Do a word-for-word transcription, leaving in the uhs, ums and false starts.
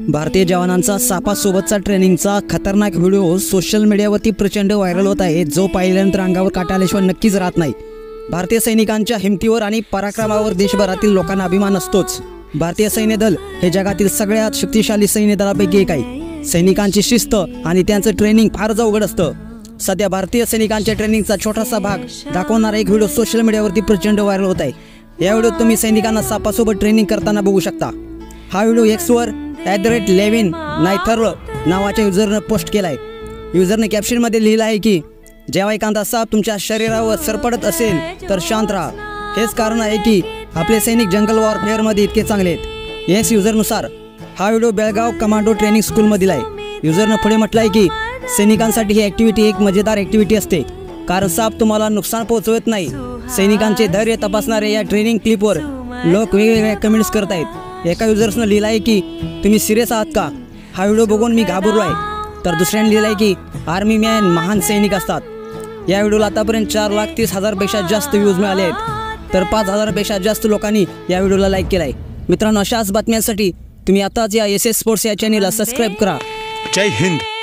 भारतीय जवानांचा सापासोबतचा ट्रेनिंगचा खतरनाक व्हिडिओ सोशल मीडियावरती प्रचंड व्हायरल होत आहे, जो पाहिल्यानंतर अंगावर काटा आल्याशिवाय नक्कीच राहत नाही। भारतीय सैनिकांच्या हिमतीवर आणि पराक्रमावर देशभरातील लोकांना अभिमान असतोच। भारतीय सैन्य दल हे जगातील सगळ्यात शक्तिशाली सैन्य दलापैकी एक आहे। सैनिकांची शिस्त आणि त्यांचं ट्रेनिंग फारच अवघड असतं। सध्या भारतीय सैनिकांच्या ट्रेनिंगचा छोटासा भाग दाखवणारा एक व्हिडिओ सोशल मीडियावरती प्रचंड व्हायरल होत आहे। या व्हिडिओत तुम्ही सैनिकांना सापासोबत ट्रेनिंग करताना बघू शकता। हा व्हिडिओ एक्सवर ॲट द रेट लेविन नायथर्ल नावाच्या युजरनं पोस्ट केला आहे। युजरने कॅप्शनमध्ये लिहिलं आहे की जेव्हा एखादा साप तुमच्या शरीरावर सरपडत असेल तर शांत राहा। हेच कारण आहे की आपले सैनिक जंगल वॉरफेअरमध्ये इतके चांगले आहेत। येस युजरनुसार हा व्हिडिओ बेळगाव कमांडो ट्रेनिंग स्कूलमधील आहे। युजरनं पुढे म्हटलं आहे की सैनिकांसाठी ही ॲक्टिव्हिटी एक मजेदार ॲक्टिव्हिटी असते, कारण साप तुम्हाला नुकसान पोहोचवत नाही। सैनिकांचे धैर्य तपासणारे या ट्रेनिंग क्लिपवर लोक वेगवेगळ्या कमेंट्स करत आहेत। एका युजर्सनं लिहिलं आहे की तुम्ही सिरियस आहात का? हा व्हिडिओ बघून मी घाबरलो आहे। तर दुसऱ्याने लिहिलं आहे की आर्मी मॅन महान सैनिक असतात। या व्हिडिओला आतापर्यंत चार लाख तीस हजारपेक्षा जास्त व्ह्यूज मिळाले आहेत, तर पाच हजारपेक्षा जास्त लोकांनी या व्हिडिओला लाईक केला आहे। मित्रांनो, अशाच बातम्यांसाठी तुम्ही आताच या एस एस स्पोर्ट्स या चॅनेलला सबस्क्राईब करा। जय हिंद।